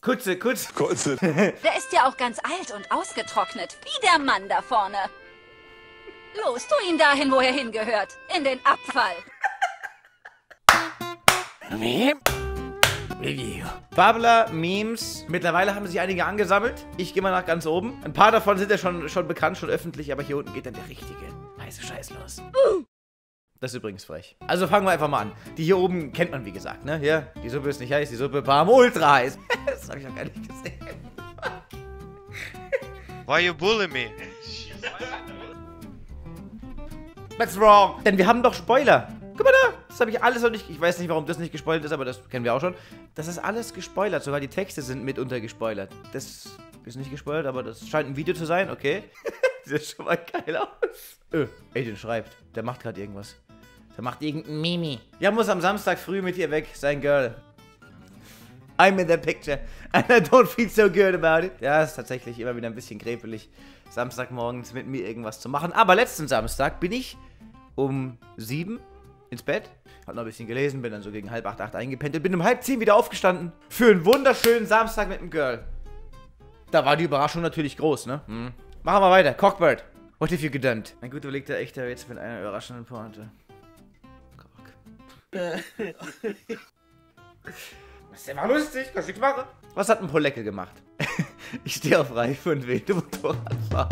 Kutze. Der ist ja auch ganz alt und ausgetrocknet, wie der Mann da vorne. Los, tu ihn dahin, wo er hingehört. In den Abfall. Babler, Memes. Mittlerweile haben sich einige angesammelt. Ich gehe mal nach ganz oben. Ein paar davon sind ja schon bekannt, schon öffentlich, aber hier unten geht dann der richtige heiße Scheiß los. Das ist übrigens frech. Also fangen wir einfach mal an. Die hier oben kennt man, wie gesagt, ne? Hier, die Suppe ist nicht heiß, die Suppe warm, ultra heiß. Das habe ich noch gar nicht gesehen. Why you bully me? What's wrong? Denn wir haben doch Spoiler. Guck mal da. Das habe ich alles noch nicht... Ich weiß nicht, warum das nicht gespoilert ist, aber das kennen wir auch schon. Das ist alles gespoilert. Sogar die Texte sind mitunter gespoilert. Das ist nicht gespoilert, aber das scheint ein Video zu sein. Okay. Sieht schon mal geil aus. Aiden schreibt. Der macht gerade irgendwas. Der macht irgendein Mimi. Ja, muss am Samstag früh mit ihr weg. Sein Girl. I'm in the picture. And I don't feel so good about it. Ja, ist tatsächlich immer wieder ein bisschen gräpelig, Samstagmorgens mit mir irgendwas zu machen. Aber letzten Samstag bin ich um 7 ins Bett. Hab noch ein bisschen gelesen, bin dann so gegen 7:30, 8 eingepennt und bin um 9:30 wieder aufgestanden. Für einen wunderschönen Samstag mit einem Girl. Da war die Überraschung natürlich groß, ne? Machen wir weiter. Cockbird. What have you gedumpt? Ein gut überlegter echter Witz mit einer überraschenden Pointe. Das ist ja lustig, kannst du nichts machen. Was hat ein Polecke gemacht? Ich stehe auf Reife und wilde Motorradfahrer.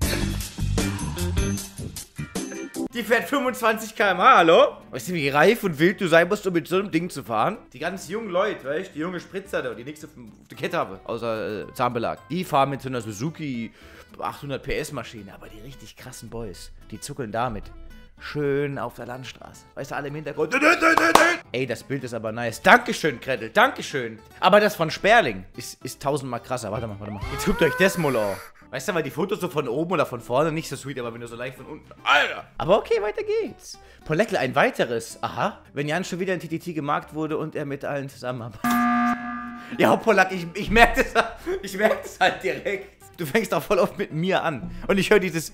Die fährt 25 km/h, hallo? Weißt du, wie reif und wild du sein musst, um mit so einem Ding zu fahren? Die ganz jungen Leute, weißt du, die junge Spritzer da, die nichts auf der Kette haben, außer Zahnbelag. Die fahren mit so einer Suzuki 800 PS Maschine, aber die richtig krassen Boys, die zuckeln damit. Schön auf der Landstraße. Weißt du, alle im Hintergrund. Ey, das Bild ist aber nice. Dankeschön, Gretel. Dankeschön. Aber das von Sperling ist tausendmal krasser. Warte mal. Jetzt guckt euch das mal an. Weißt du, weil die Fotos so von oben oder von vorne nicht so sweet, aber wenn du so leicht von unten. Alter! Aber okay, weiter geht's. Poleckle, ein weiteres. Aha. Wenn Jan schon wieder in TTT gemarkt wurde und er mit allen zusammenarbeitet. Ja, Polak, ich merke das halt direkt. Du fängst doch voll oft mit mir an. Und ich höre dieses...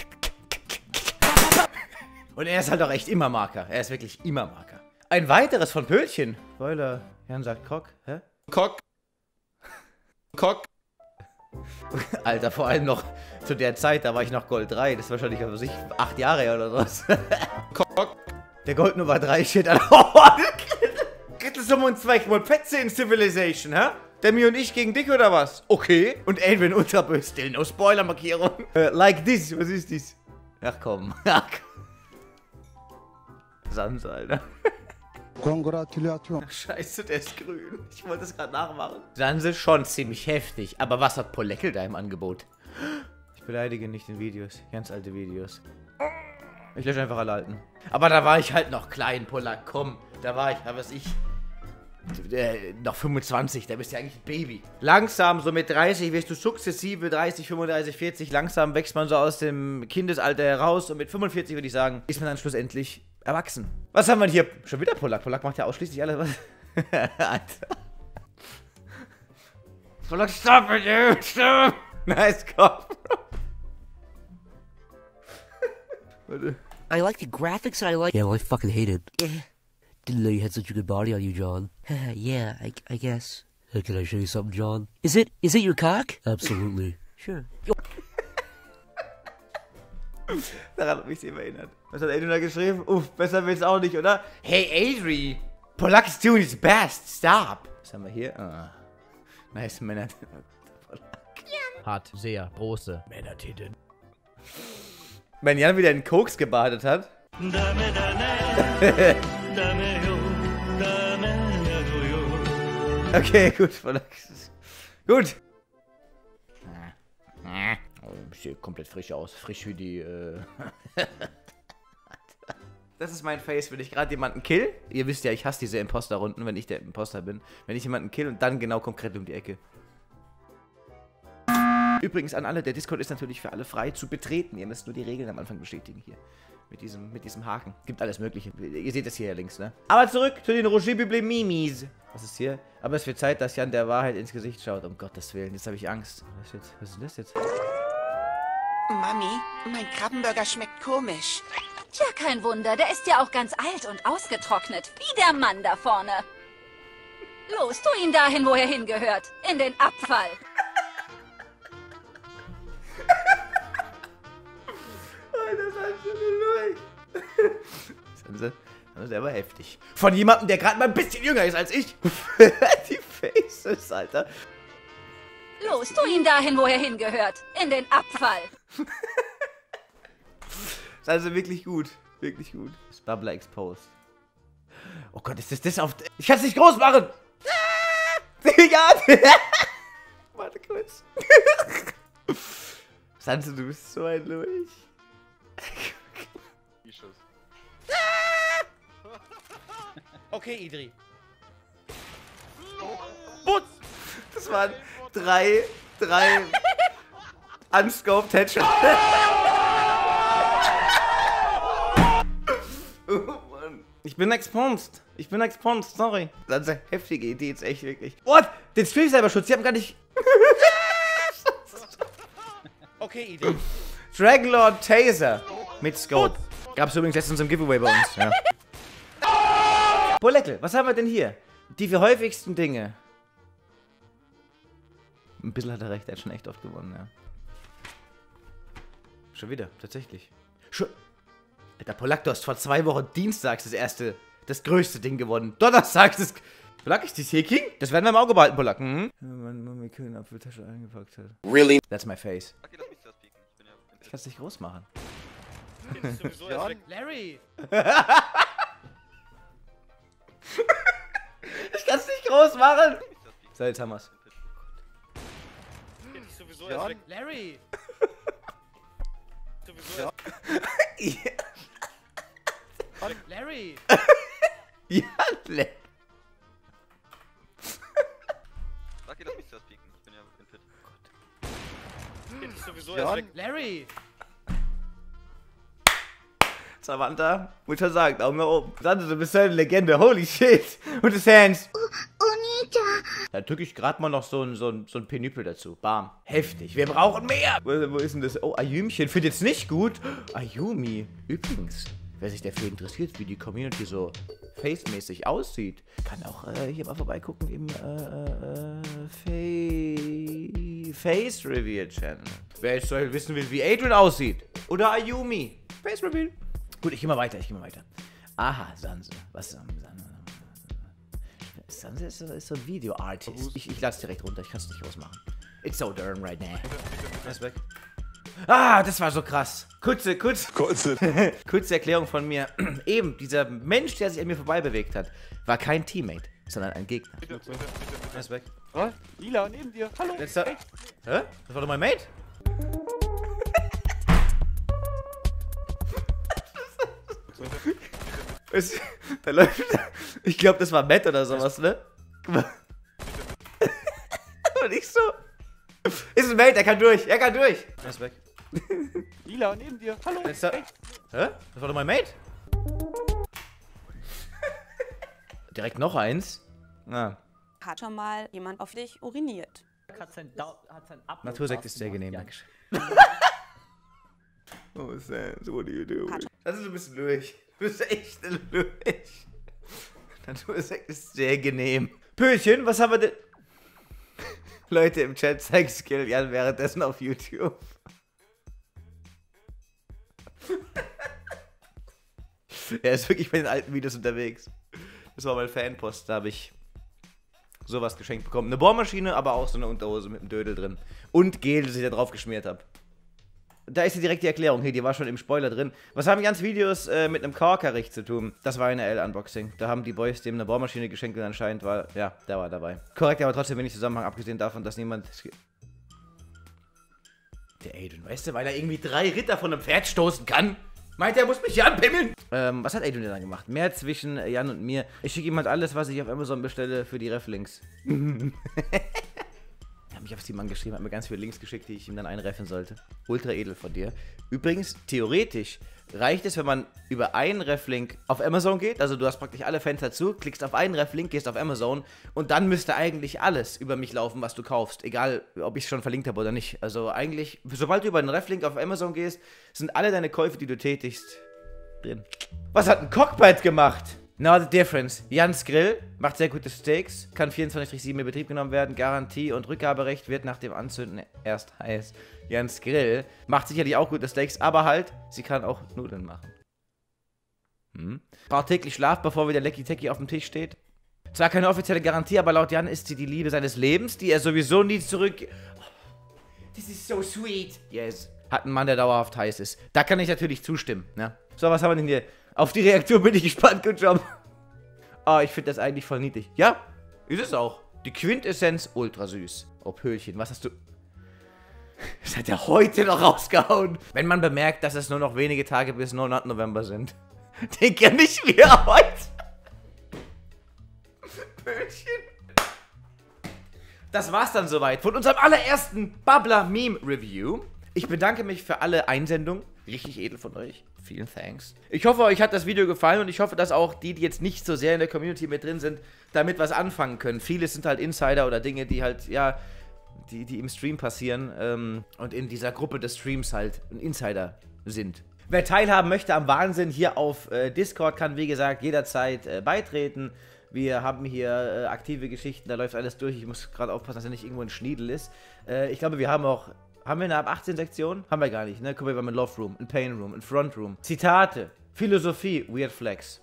Und er ist halt auch echt immer Marker. Er ist wirklich immer Marker. Ein weiteres von Pöhlchen. Spoiler. Jan sagt Cock. Hä? Cock. Alter, vor allem noch zu der Zeit, da war ich noch Gold 3. Das ist wahrscheinlich, also 8 Jahre her oder was. Cock. Der Gold Nummer 3 steht an. Grittel Summe und 2 mal Plätze in Civilization, hä? Demi und ich gegen Dick oder was? Okay. Und Adrian ultra böse. Still no Spoiler-Markierung. Like this. Was ist dies? Ach komm. Sans, Alter. Ach, scheiße, der ist grün. Ich wollte es gerade nachmachen. Sans ist schon ziemlich heftig. Aber was hat Poleckel da im Angebot? Ich beleidige nicht in Videos. Ganz alte Videos. Ich lösche einfach alle alten. Aber da war ich halt noch klein, Polak. Komm, da war ich, was ich... noch 25, da bist du ja eigentlich ein Baby. Langsam, so mit 30 wirst du sukzessive, 30, 35, 40, langsam wächst man so aus dem Kindesalter heraus und mit 45, würde ich sagen, ist man dann schlussendlich erwachsen. Was haben wir hier? Schon wieder Polak. Polak macht ja ausschließlich alles, was... Alter. Polak, stop it, dude, stop! Nice Kopf. Warte. I like the graphics and I like... Yeah, well, I fucking hate it. Didn't know you had such a good body on you, John. Yeah, I guess. Can I show you something, John? Is it your cock? Absolutely. Sure. Daran hat mich immer erinnert. Was hat Adrian da geschrieben? Uff, besser will's auch nicht, oder? Hey, Adri! Polak is doing his best. Stop! Was haben wir hier? Ah. Nice Männer. Hat sehr große Männertitten. Wenn Jan wieder in Koks gebadet hat. Okay, gut. Gut. Oh, sieht komplett frisch aus. Frisch wie die, Das ist mein Face, wenn ich gerade jemanden kill. Ihr wisst ja, ich hasse diese Imposter-Runden, wenn ich der Imposter bin. Wenn ich jemanden kill und dann genau konkret um die Ecke. Übrigens an alle, der Discord ist natürlich für alle frei zu betreten. Ihr müsst nur die Regeln am Anfang bestätigen hier. Mit diesem Haken. Gibt alles mögliche. Ihr seht das hier ja links, ne? Aber zurück zu den Roger Bublé Mimis. Was ist hier? Aber es wird Zeit, dass Jan der Wahrheit ins Gesicht schaut. Um Gottes Willen, jetzt habe ich Angst. Was ist das jetzt? Mami, mein Krabbenburger schmeckt komisch. Tja, kein Wunder, der ist ja auch ganz alt und ausgetrocknet, wie der Mann da vorne. Los, tu ihn dahin, wo er hingehört. In den Abfall. Das ist aber heftig. Von jemandem, der gerade mal ein bisschen jünger ist als ich. Die Faces, Alter. Los, tu ihn dahin, wo er hingehört. In den Abfall. Das ist also wirklich gut. Wirklich gut. Das Bubbler Exposed. Oh Gott, ist das auf... Ich kann es nicht groß machen! Ja! Warte kurz. Sanse, du bist so ein Lurch. Okay, Idri. Putz! Das waren drei unscoped Headshots. Oh Mann. Ich bin exposed. Sorry. Das ist eine heftige Idee jetzt echt wirklich. What? Den Stream selber Schutz, die haben gar nicht... Okay, Idee. Dragonlord Taser mit Scope. Gab's übrigens letztens im Giveaway bei uns, ja. Poleckel, was haben wir denn hier? Die 4 häufigsten Dinge. Ein bisschen hat er recht, er hat schon echt oft gewonnen, ja. Schon wieder, tatsächlich. Alter, Polak, du hast vor 2 Wochen dienstags das größte Ding gewonnen. Donnerstags das... Polak, ist das hier King? Das werden wir im Auge behalten, Polak. Mhm. Wenn meine Mami kühlen Apfeltasche eingepackt hat. Really? That's my face. Okay, lass mich das pieken. Ich kann's nicht groß machen. Larry! Ich kann's nicht groß machen! So, jetzt haben wir's. Larry! Ja. Larry! Ja, Larry. Okay, lass mich das pieken. Ich bin ja in Fit. Larry! Samantha, muss schon sagen, Daumen nach oben. Sandra, du bist eine Legende, holy shit. Und das Hands. Da drücke ich gerade mal noch so ein Penüpel dazu. Bam. Heftig. Wir brauchen mehr. Wo ist denn das? Oh, Ayümchen. Findet jetzt nicht gut. Ayumi. Übrigens, wer sich dafür interessiert, wie die Community so face-mäßig aussieht, kann auch hier mal vorbeigucken im Face Reveal Channel. Wer jetzt wissen will, wie Adrian aussieht. Oder Ayumi. Face Reveal. Gut, ich geh mal weiter. Aha, Sanse. Was ist Sanse? Sanse ist so ein Video-Artist. Ich lasse direkt runter, ich kann es nicht ausmachen. It's so darn right now. Er ist weg. Ah, das war so krass. Kurze Erklärung von mir. Eben, dieser Mensch, der sich an mir vorbei bewegt hat, war kein Teammate, sondern ein Gegner. Er ist weg. Oh, Lila, neben dir. Hallo. Hä? Das war doch mein Mate. Da läuft... Ich glaube, das war Matt oder sowas, ne? Guck mal. Und ich so... Ist ein Mate, er kann durch. Er ist weg. Lila, neben dir. Hallo. Hä? Das war doch mein Mate. Direkt noch eins. Ah. Hat schon mal jemand auf dich uriniert? Natursekt ist sehr genehm, dankeschön. Oh, Sans, what do you do? Das ist ein bisschen durch. Du bist echt durch. Natursekt ist sehr genehm. Pöhlchen, was haben wir denn? Leute im Chat, zeig Skill Jan währenddessen auf YouTube. Er ist wirklich bei den alten Videos unterwegs. Das war mein Fanpost, da habe ich sowas geschenkt bekommen. Eine Bohrmaschine, aber auch so eine Unterhose mit einem Dödel drin. Und Gel, das ich da drauf geschmiert habe. Da ist ja direkt die Erklärung. Hier, die war schon im Spoiler drin. Was haben die ganzen Videos mit einem Korkerich zu tun? Das war eine L-Unboxing. Da haben die Boys dem eine Bohrmaschine geschenkt und anscheinend war... Ja, der war dabei. Korrekt, aber trotzdem wenig Zusammenhang, abgesehen davon, dass niemand... Der Adrian, weißt du, weil er irgendwie 3 Ritter von einem Pferd stoßen kann? Meint er muss mich hier anpimmeln? Was hat Adrian denn dann gemacht? Mehr zwischen Jan und mir. Ich schicke ihm halt alles, was ich auf Amazon bestelle für die Ref-Links. Er hat mich auf Steam angeschrieben, hat mir ganz viele Links geschickt, die ich ihm dann einreffen sollte. Ultra edel von dir. Übrigens, theoretisch reicht es, wenn man über einen Ref-Link auf Amazon geht, also du hast praktisch alle Fenster zu, klickst auf einen Ref-Link, gehst auf Amazon und dann müsste eigentlich alles über mich laufen, was du kaufst. Egal, ob ich es schon verlinkt habe oder nicht. Also eigentlich, sobald du über einen Ref-Link auf Amazon gehst, sind alle deine Käufe, die du tätigst, drin. Was hat ein Cockbite gemacht? Now the difference. Jans Grill macht sehr gute Steaks, kann 24/7 in Betrieb genommen werden, Garantie und Rückgaberecht wird nach dem Anzünden erst heiß. Jans Grill macht sicherlich auch gute Steaks, aber halt, sie kann auch Nudeln machen. Braucht täglich Schlaf, bevor wieder Lecky Tecky auf dem Tisch steht. Zwar keine offizielle Garantie, aber laut Jan ist sie die Liebe seines Lebens, die er sowieso nie zurück... This is so sweet. Yes. Hat einen Mann, der dauerhaft heiß ist. Da kann ich natürlich zustimmen, ne? So, was haben wir denn hier? Auf die Reaktion bin ich gespannt, good job. Oh, ich finde das eigentlich voll niedlich. Ja, ist es auch. Die Quintessenz, ultra süß. Oh, Pöhlchen, was hast du... Das hat er heute noch rausgehauen. Wenn man bemerkt, dass es nur noch wenige Tage bis 9. November sind. Den kenne ich wieder heute. Pöhlchen. Das war's dann soweit von unserem allerersten Babbler-Meme-Review. Ich bedanke mich für alle Einsendungen. Richtig edel von euch. Vielen Thanks. Ich hoffe, euch hat das Video gefallen und ich hoffe, dass auch die jetzt nicht so sehr in der Community mit drin sind, damit was anfangen können. Viele sind halt Insider oder Dinge, die halt, ja, die im Stream passieren und in dieser Gruppe des Streams halt ein Insider sind. Wer teilhaben möchte am Wahnsinn hier auf Discord, kann wie gesagt jederzeit beitreten. Wir haben hier aktive Geschichten, da läuft alles durch. Ich muss gerade aufpassen, dass er nicht irgendwo ein Schniedel ist. Ich glaube, wir haben auch... Haben wir eine ab 18 Sektion? Haben wir gar nicht, ne? Guck mal, wir haben ein Love Room, ein Pain Room, ein Front Room. Zitate, Philosophie, Weird Flex.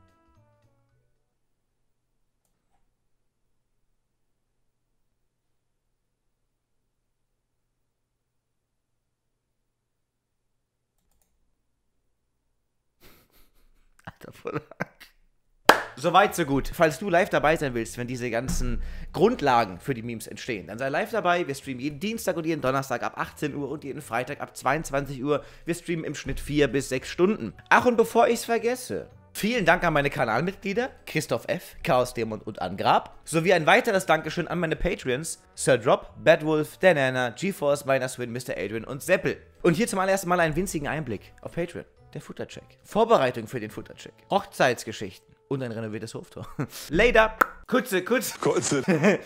Alter, voll. Soweit, so gut. Falls du live dabei sein willst, wenn diese ganzen Grundlagen für die Memes entstehen, dann sei live dabei. Wir streamen jeden Dienstag und jeden Donnerstag ab 18 Uhr und jeden Freitag ab 22 Uhr. Wir streamen im Schnitt 4 bis 6 Stunden. Ach, und bevor ich es vergesse, vielen Dank an meine Kanalmitglieder, Christoph F., Chaos Dämon und Angrab, sowie ein weiteres Dankeschön an meine Patreons, Sir Drop, Badwolf, Danana, GeForce, Swin, Mr. Adrian und Seppel. Und hier zum allerersten Mal einen winzigen Einblick auf Patreon, der Futtercheck. Vorbereitung für den Futtercheck, Hochzeitsgeschichten. Und ein renoviertes Hoftor. Later. Kutze.